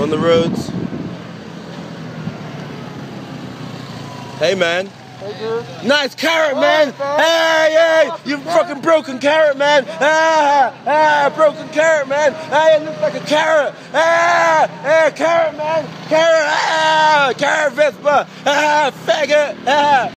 on the roads. Hey man. Hey dude. Nice carrot, man. Hey, you fucking broken carrot, man. Broken carrot, man. Hey, it looks like a carrot. Carrot, man. Carrot, carrot vESPa. Faggot.